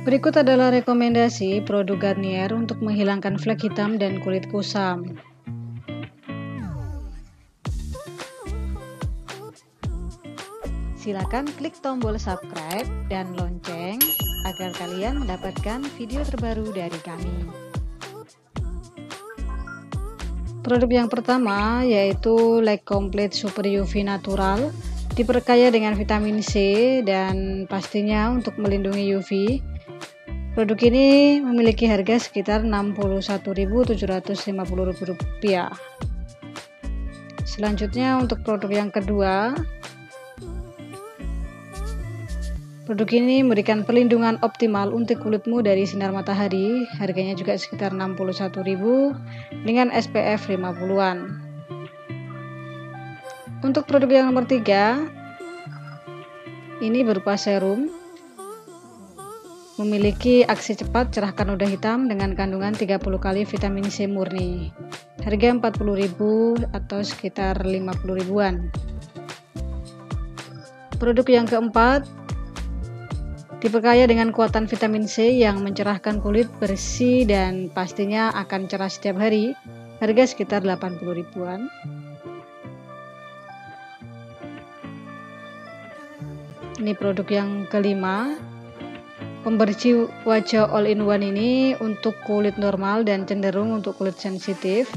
Berikut adalah rekomendasi produk Garnier untuk menghilangkan flek hitam dan kulit kusam. Silakan klik tombol subscribe dan lonceng agar kalian mendapatkan video terbaru dari kami. Produk yang pertama yaitu Lake Complete Super UV Natural, diperkaya dengan vitamin C dan pastinya untuk melindungi UV. Produk ini memiliki harga sekitar Rp61.750. Selanjutnya untuk produk yang kedua, produk ini memberikan perlindungan optimal untuk kulitmu dari sinar matahari. Harganya juga sekitar Rp61.000 dengan SPF 50-an. Untuk produk yang nomor 3, ini berupa serum. Memiliki aksi cepat cerahkan noda hitam dengan kandungan 30 kali vitamin C murni. Harga Rp40.000 atau sekitar Rp50.000-an. Produk yang keempat, diperkaya dengan kuatan vitamin C yang mencerahkan kulit bersih dan pastinya akan cerah setiap hari. Harga sekitar Rp80.000-an. Ini produk yang kelima, pembersih wajah all-in-one ini untuk kulit normal dan cenderung untuk kulit sensitif.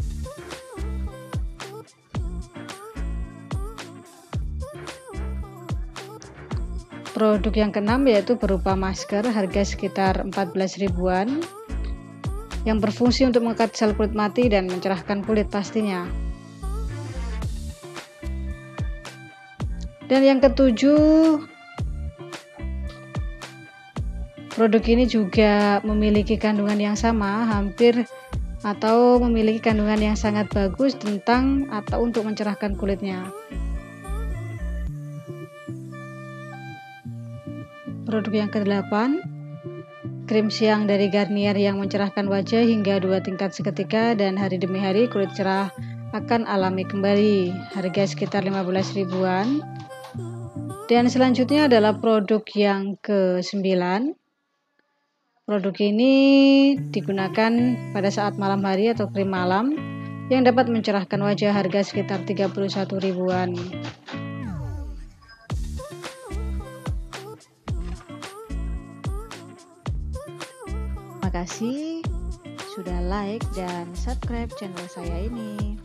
Produk yang keenam yaitu berupa masker, harga sekitar Rp14.000-an, yang berfungsi untuk mengikat sel kulit mati dan mencerahkan kulit pastinya. Dan yang ketujuh, produk ini juga memiliki kandungan yang sama, memiliki kandungan yang sangat bagus untuk mencerahkan kulitnya. Produk yang ke-8, krim siang dari Garnier yang mencerahkan wajah hingga 2 tingkat seketika dan hari demi hari kulit cerah akan alami kembali. Harga sekitar Rp15.000-an. Dan selanjutnya adalah produk yang ke-9. Produk ini digunakan pada saat malam hari atau krim malam yang dapat mencerahkan wajah, harga sekitar Rp31.000-an. Terima kasih sudah like dan subscribe channel saya ini.